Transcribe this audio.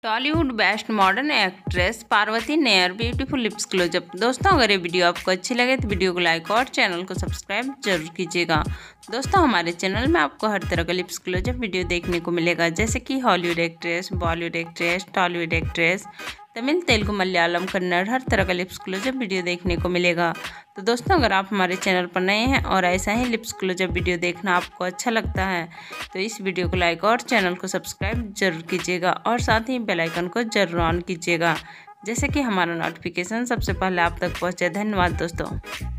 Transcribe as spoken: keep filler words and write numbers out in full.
Tollywood best modern actress Parvati Nair beautiful lips closeup. दोस्तों अगर ये वीडियो आपको अच्छी लगे तो वीडियो को लाइक और चैनल को सब्सक्राइब जरूर कीजिएगा। दोस्तों हमारे चैनल में आपको हर तरह का लिप्स क्लोजअप वीडियो देखने को मिलेगा, जैसे कि Hollywood actress, Bollywood actress, Tollywood actress, Tamil, Telugu, Malayalam, Kannada, हर तरह का लिप्स क्लोजअप वीडियो देखने को मिलेगा। तो दोस्तों अगर आप हमारे चैनल पर नए हैं और ऐसा ही लिप्स क्लोजअप वीडियो देखना आपको अच्छा लगता है तो इस वीडियो को लाइक और चैनल को सब्सक्राइब जरूर कीजिएगा और साथ ही बेल आइकन को जरूर ऑन कीजिएगा, जैसे कि हमारा नोटिफिकेशन सबसे पहले आप तक पहुंचे। धन्यवाद दोस्तों।